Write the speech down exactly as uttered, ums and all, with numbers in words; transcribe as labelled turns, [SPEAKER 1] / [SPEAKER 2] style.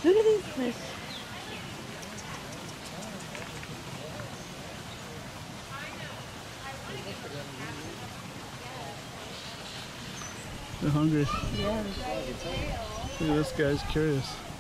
[SPEAKER 1] Look at these fish.
[SPEAKER 2] They're hungry.
[SPEAKER 1] Yeah.
[SPEAKER 2] Look at this guy's curious.